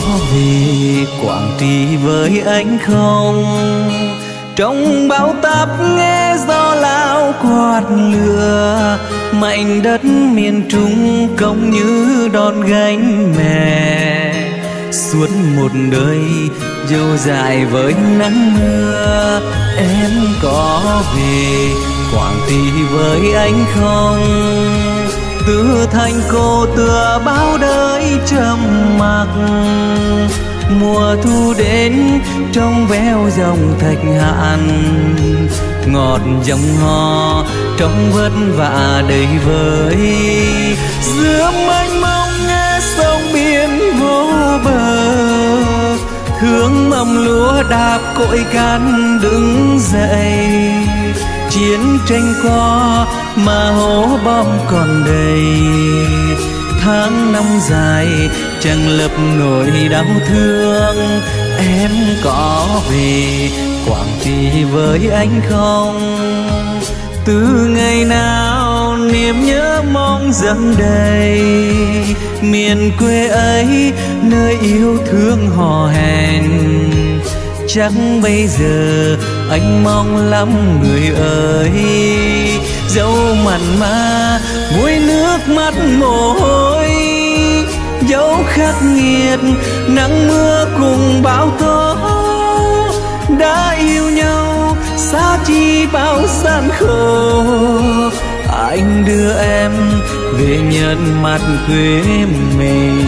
về Quảng Trị với anh không? Trong bão táp nghe gió lao quạt lửa, mảnh đất miền Trung công như đòn gánh mẹ. Suốt một đời dâu dài với nắng mưa, em có về Quảng Trị với anh không? Từ thành cô tựa bao đời trầm mặc, mùa thu đến trong veo dòng thạch hạn, ngọt dòng hò trong vất vả đầy vơi. Giữa mênh mông nghe sông biển vô bờ, thương mầm lúa đạp cội can đứng dậy. Chiến tranh qua mà hố bom còn đầy, tháng năm dài chẳng lấp nỗi đau thương. Em có về Quảng Trị với anh không? Từ ngày nào niềm nhớ mong dâng đầy, miền quê ấy nơi yêu thương hò hẹn. Chắc bây giờ anh mong lắm người ơi, dẫu mặn mà muối nước mắt mồ hôi, dẫu khắc nghiệt nắng mưa cùng bão tố. Đã yêu nhau xa chi bao gian khổ, anh đưa em về nhận mặt quê mình.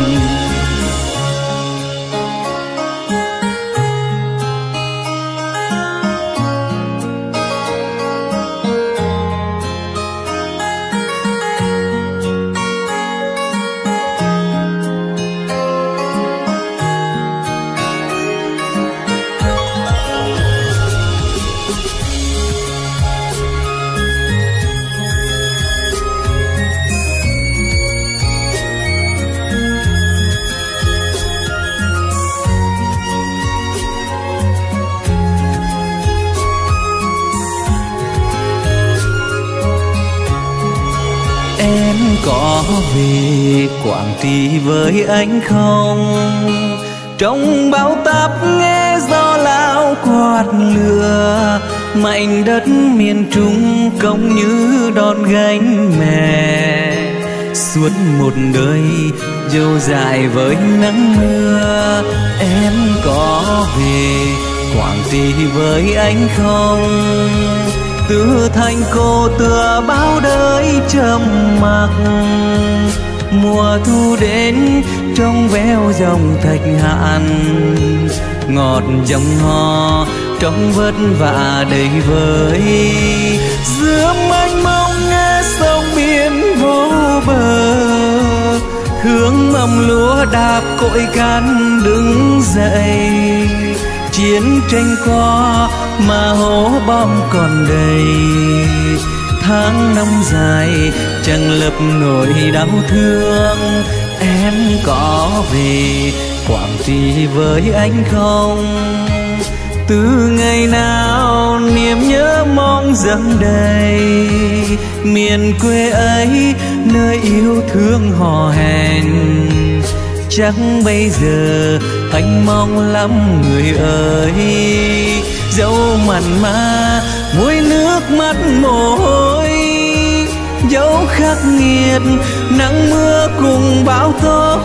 Em có về Quảng Trị với anh không? Trong bão táp nghe gió lao quạt lửa, mảnh đất miền Trung công như đòn gánh mẹ. Suốt một đời dâu dài với nắng mưa, em có về Quảng Trị với anh không? Từ thành cô tựa bao đời trầm mặc, mùa thu đến trong veo dòng thạch hạn, ngọt dòng hò trong vất vả đầy vơi. Giữa mênh mông nghe sông biển vô bờ, thương mầm lúa đạp cội can đứng dậy. Chiến tranh qua mà hố bom còn đầy, tháng năm dài chẳng lấp nỗi đau thương. Em có về Quảng Trị với anh không? Từ ngày nào niềm nhớ mong dâng đầy, miền quê ấy nơi yêu thương hò hẹn. Chắc bây giờ anh mong lắm người ơi, dẫu mặn mà muối nước mắt mồ hôi, dẫu khắc nghiệt nắng mưa cùng bão tố.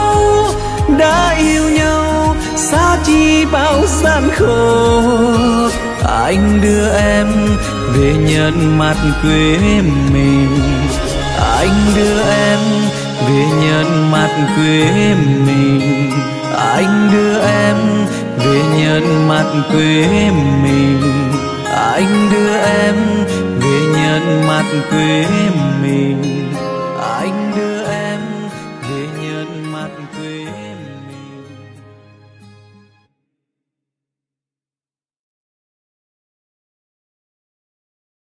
Đã yêu nhau xa chi bao gian khổ, anh đưa em về nhận mặt quê mình. Anh đưa em về nhận mặt quê mình. Anh đưa em về nhận mặt quê mình. Anh đưa em về nhận mặt quê mình.